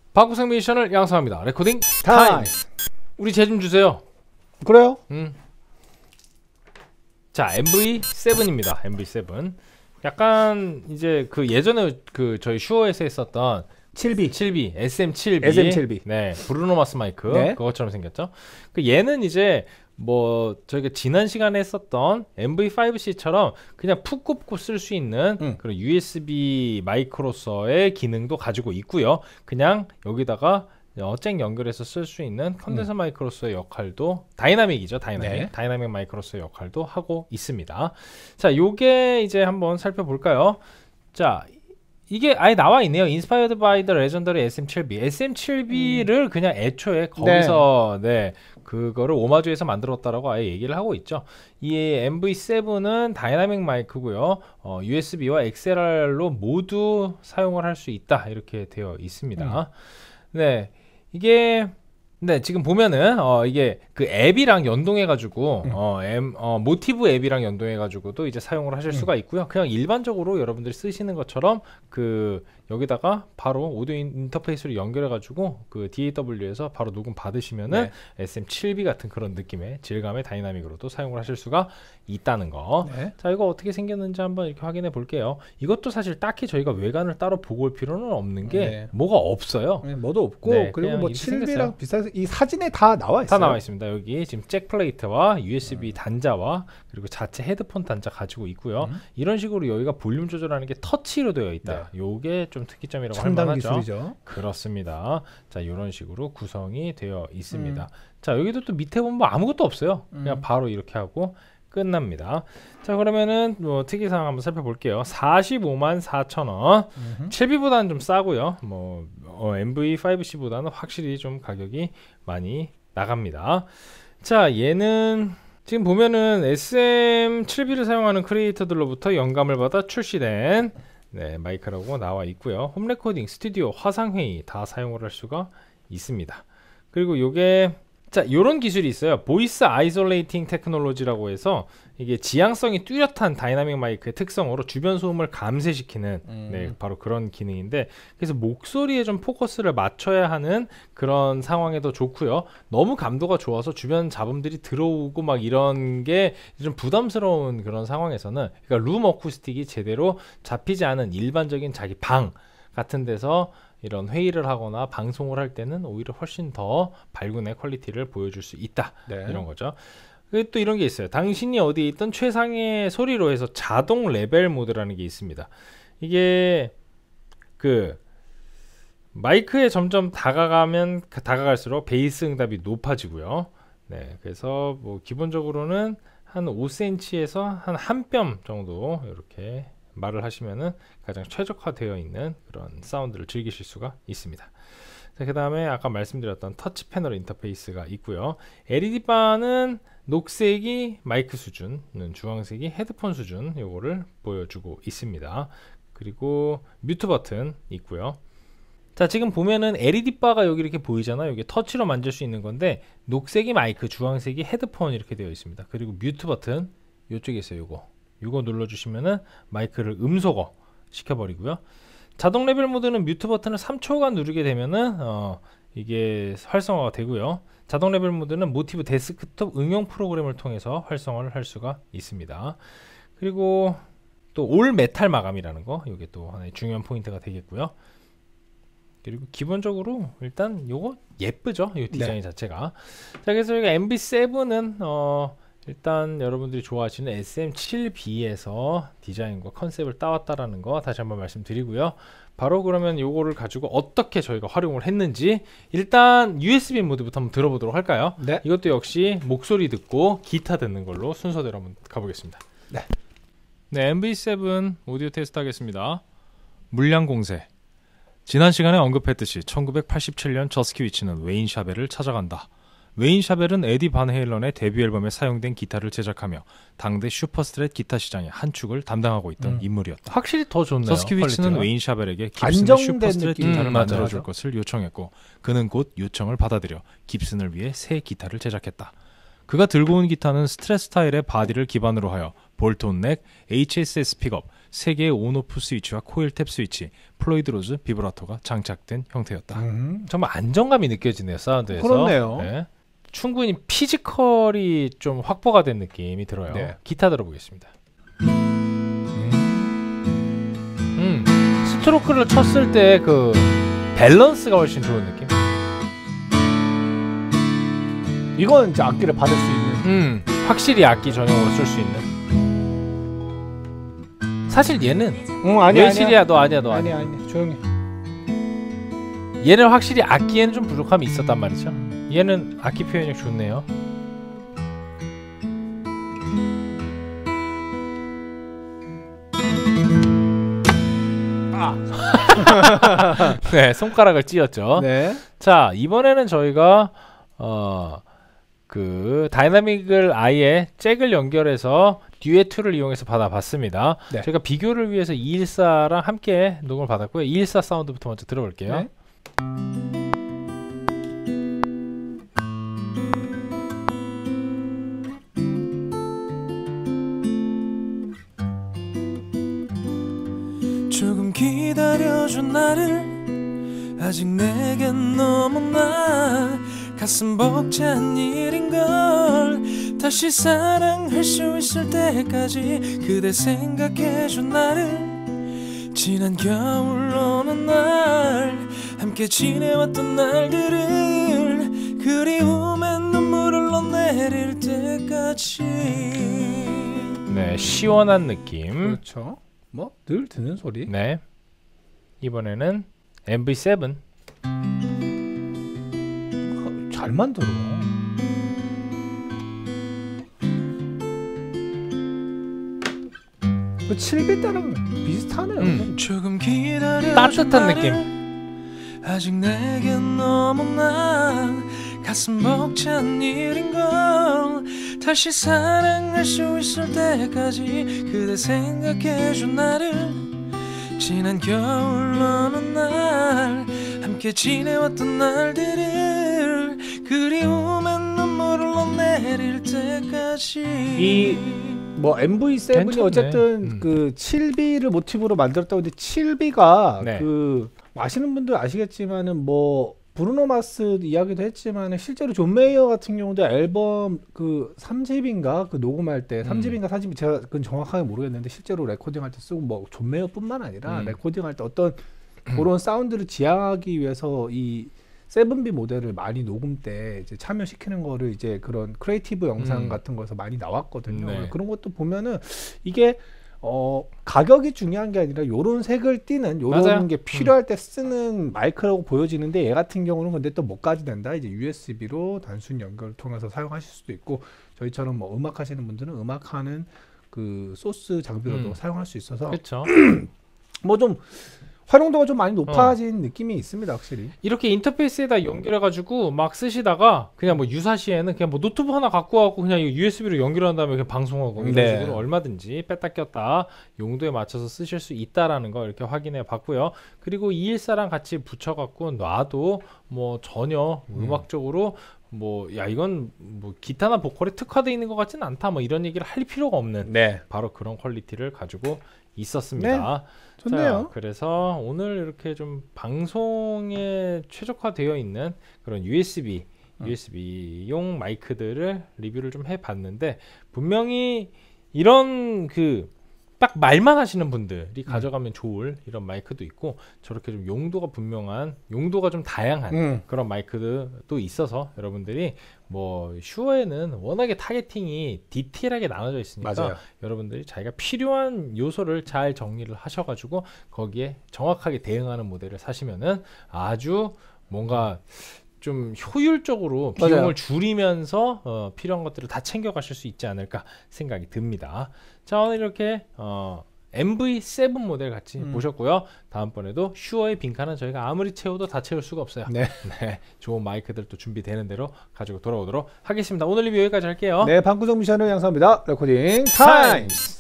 방구석 미션을 양성합니다. 레코딩 타임. 우리 제 좀 주세요. 그래요? 자, MV7입니다. MV7. 약간 이제 그 예전에 그 저희 슈어에서 했었던 7B SM7B 네, 브루노 마스 마이크 네. 그것처럼 생겼죠. 그 얘는 이제 뭐 저희가 지난 시간에 했었던 MV5C처럼 그냥 푹 꼽고 쓸 수 있는 그런 USB 마이크로서의 기능도 가지고 있고요. 그냥 여기다가 잭 연결해서 쓸 수 있는 컨덴서 마이크로서의 역할도 다이나믹이죠. 다이나믹 마이크로서의 역할도 하고 있습니다. 자, 요게 이제 한번 살펴볼까요? 자, 이게 아예 나와 있네요. Inspired by the legendary SM7B. SM7B를 그냥 애초에 거기서 그거를 오마주해서 만들었다라고 아예 얘기를 하고 있죠. 이 MV7은 다이나믹 마이크고요. USB와 XLR로 모두 사용을 할 수 있다. 이렇게 되어 있습니다. 네. 이게 지금 보면은 이게 그 앱이랑 연동해 가지고 모티브 앱이랑 연동해 가지고도 이제 사용을 하실 수가 있고요. 그냥 일반적으로 여러분들이 쓰시는 것처럼 그 여기다가 바로 오디오 인터페이스를 연결해 가지고 그 DAW에서 바로 녹음 받으시면은 SM7B 같은 그런 느낌의 질감의 다이나믹으로도 사용을 하실 수가 있다는 거. 자, 이거 어떻게 생겼는지 한번 이렇게 확인해 볼게요. 이것도 사실 딱히 저희가 외관을 따로 보고 올 필요는 없는 게 뭐가 없어요. 뭐도 없고 그리고 뭐 7B랑 비슷해서 이 사진에 다 나와 있어요. 다 나와 있습니다. 여기 지금 잭 플레이트와 USB 단자와 그리고 자체 헤드폰 단자 가지고 있고요. 이런 식으로 여기가 볼륨 조절하는 게 터치로 되어 있다. 요게 좀 특이점이라고 할 만하죠. 기술이죠. 그렇습니다. 자, 이런 식으로 구성이 되어 있습니다. 자, 여기도 또 밑에 보면 뭐 아무것도 없어요. 그냥 바로 이렇게 하고 끝납니다. 자, 그러면은 뭐 특이사항 한번 살펴볼게요. 454,000원. 7B보다는 좀 싸고요. 뭐 MV5C보다는 확실히 좀 가격이 많이 나갑니다. 자, 얘는 지금 보면은 SM7B를 사용하는 크리에이터들로부터 영감을 받아 출시된 마이크라고 나와 있고요. 홈 레코딩, 스튜디오, 화상회의 다 사용을 할 수가 있습니다. 그리고 요게 요런 기술이 있어요. 보이스 아이솔레이팅 테크놀로지라고 해서 이게 지향성이 뚜렷한 다이나믹 마이크의 특성으로 주변 소음을 감쇄시키는 바로 그런 기능인데, 그래서 목소리에 좀 포커스를 맞춰야 하는 그런 상황에도 좋고요. 너무 감도가 좋아서 주변 잡음들이 들어오고 막 이런 게 좀 부담스러운 그런 상황에서는, 그러니까 룸 어쿠스틱이 제대로 잡히지 않은 일반적인 자기 방 같은 데서 이런 회의를 하거나 방송을 할 때는 오히려 훨씬 더 발군의 퀄리티를 보여줄 수 있다. 이런 거죠. 또 이런 게 있어요. 당신이 어디에 있던 최상의 소리로 해서 자동 레벨 모드라는 게 있습니다. 이게 그 마이크에 점점 다가갈수록 베이스 응답이 높아지고요. 그래서 뭐 기본적으로는 한 5cm에서 한 뼘 정도 이렇게 말을 하시면은 가장 최적화되어 있는 그런 사운드를 즐기실 수가 있습니다. 그 다음에 아까 말씀드렸던 터치 패널 인터페이스가 있고요. LED바는 녹색이 마이크 수준, 주황색이 헤드폰 수준, 요거를 보여주고 있습니다. 그리고 뮤트 버튼 있고요. 자, 지금 보면은 LED바가 여기 이렇게 보이잖아요. 이게 터치로 만질 수 있는 건데, 녹색이 마이크, 주황색이 헤드폰 이렇게 되어 있습니다. 그리고 뮤트 버튼 요쪽에 있어요. 요거 눌러주시면은 마이크를 음소거 시켜버리고요. 자동 레벨 모드는 뮤트 버튼을 3초간 누르게 되면은 이게 활성화가 되고요. 자동 레벨 모드는 모티브 데스크톱 응용 프로그램을 통해서 활성화를 할 수가 있습니다. 그리고 또 올 메탈 마감이라는 거, 이게 또 하나의 중요한 포인트가 되겠고요. 그리고 기본적으로 일단 요거 예쁘죠? 이 디자인 자체가. 자, 그래서 여기 MV7은 일단 여러분들이 좋아하시는 SM7B에서 디자인과 컨셉을 따왔다라는 거 다시 한번 말씀드리고요. 바로 그러면 요거를 가지고 어떻게 저희가 활용을 했는지 일단 USB 모드부터 한번 들어보도록 할까요? 이것도 역시 목소리 듣고 기타 듣는 걸로 순서대로 한번 가보겠습니다. MV7 오디오 테스트 하겠습니다. 물량 공세. 지난 시간에 언급했듯이 1987년 저스키 위치는 웨인 샤벨을 찾아간다. 웨인 샤벨은 에디 반 헤일런의 데뷔 앨범에 사용된 기타를 제작하며 당대 슈퍼스트랫 기타 시장의 한 축을 담당하고 있던 인물이었다. 확실히 더 좋네요. 저스키 위치는 웨인 샤벨에게 깁슨의 슈퍼스트랫 기타를 만들어줄 것을 요청했고, 그는 곧 요청을 받아들여 깁슨을 위해 새 기타를 제작했다. 그가 들고 온 기타는 스트랫 스타일의 바디를 기반으로 하여 볼트온 넥, HSS 픽업, 3개의 온오프 스위치와 코일 탭 스위치, 플로이드 로즈 비브라토가 장착된 형태였다. 정말 안정감이 느껴지네요, 사운드에서. 그렇네요. 네. 충분히 피지컬이 좀 확보가 된 느낌이 들어요. 네. 기타 들어보겠습니다. 스트로크를 쳤을 때 그 밸런스가 훨씬 좋은 느낌. 이건 이제 악기를 받을 수 있는. 확실히 악기 전용으로 쓸 수 있는. 사실 얘는 아니야. 외실이야. 너 아니야. 아니야. 조용히. 얘는 확실히 악기에는 좀 부족함이 있었단 말이죠. 얘는 악기 표현이 좋네요. 네, 손가락을 찧었죠. 네. 자, 이번에는 저희가 그 다이나믹을 아예 잭을 연결해서 듀엣2를 이용해서 받아봤습니다. 네. 저희가 비교를 위해서 214랑 함께 녹음을 받았고요. 214 사운드부터 먼저 들어볼게요. 네. 조금 기다려준 나를 아직 내겐 너무나 가슴 벅찬 일인걸. 다시 사랑할 수 있을 때까지 그대 생각해준 나를. 지난 겨울 어느 날 함께 지내왔던 날들을 그리움에 눈물을 흘러내릴 때까지. 네, 시원한 느낌. 그렇죠. 뭐 늘 듣는 소리. 네, 이번에는 MV7. 잘 만들어. 그 7비 때랑 비슷하네요. 조금 기다려. 따뜻한 느낌. 아직 내겐 너무나 가슴 벅찬 일인걸. 다시 사랑할 수 있을 때까지 그대 생각해준 나를. 지난 겨울 어느 날 함께 지내왔던 날들을 그리움에 눈물을 흘러내릴 때까지. 이 뭐 MV7이 괜찮네. 어쨌든 그 7비를 모티브로 만들었다고. 근데 7비가 네. 그 아시는 분들 아시겠지만은 뭐 브루노 마스 이야기도 했지만은 실제로 존 메이어 같은 경우도 앨범 그 3집인가 그 녹음할 때 3집인가 4집 제가 그건 정확하게 모르겠는데 실제로 레코딩할 때 쓰고 뭐 존 메이어뿐만 아니라 레코딩할 때 어떤 그런 사운드를 지향하기 위해서 이 7B 모델을 많이 녹음 때 이제 참여시키는 거를 이제 그런 크리에이티브 영상 같은 거에서 많이 나왔거든요. 네. 그런 것도 보면은 이게 가격이 중요한 게 아니라 요런 색을 띠는 요런 맞아요. 게 필요할 때 쓰는 마이크라고 보여지는데 얘 같은 경우는 근데 또 뭐까지 된다. 이제 USB로 단순 연결을 통해서 사용하실 수도 있고 저희처럼 뭐 음악 하시는 분들은 음악하는 그 소스 장비로도 사용할 수 있어서 그렇죠. 뭐 좀 활용도가 좀 많이 높아진 느낌이 있습니다, 확실히. 이렇게 인터페이스에다 연결해가지고 막 쓰시다가 그냥 뭐 유사시에는 그냥 뭐 노트북 하나 갖고 와고 그냥 USB로 연결한 다음에 그냥 방송하고 이런 네. 식으로 얼마든지 뺐다 꼈다 용도에 맞춰서 쓰실 수 있다라는 거 이렇게 확인해 봤고요. 그리고 214랑 같이 붙여갖고 놔도 뭐 전혀 음악적으로 뭐 야 이건 뭐 기타나 보컬에 특화되어 있는 것 같지는 않다 뭐 이런 얘기를 할 필요가 없는 네. 바로 그런 퀄리티를 가지고 있었습니다. 좋네요. 자, 그래서 오늘 이렇게 좀 방송에 최적화되어 있는 그런 USB용 마이크들을 리뷰를 좀 해봤는데 분명히 이런 그 딱 말만 하시는 분들이 가져가면 좋을 이런 마이크도 있고 저렇게 좀 용도가 분명한 용도가 좀 다양한 그런 마이크도 있어서 여러분들이 뭐 슈어에는 워낙에 타겟팅이 디테일하게 나눠져 있으니까 맞아요. 여러분들이 자기가 필요한 요소를 잘 정리를 하셔가지고 거기에 정확하게 대응하는 모델을 사시면은 아주 뭔가 좀 효율적으로 맞아요. 비용을 줄이면서 필요한 것들을 다 챙겨가실 수 있지 않을까 생각이 듭니다. 자, 오늘 이렇게 MV7 모델 같이 보셨고요. 다음번에도 슈어의 빈칸은 저희가 아무리 채워도 다 채울 수가 없어요. 네. 네, 좋은 마이크들도 준비되는 대로 가지고 돌아오도록 하겠습니다. 오늘 리뷰 여기까지 할게요. 네, 방구석 미션을 양성합니다. 레코딩 타임!